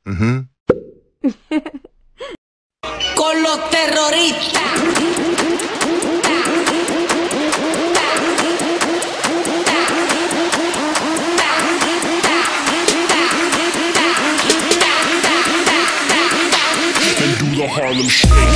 Ujú. Con los terroristas. And do the Harlem Shake.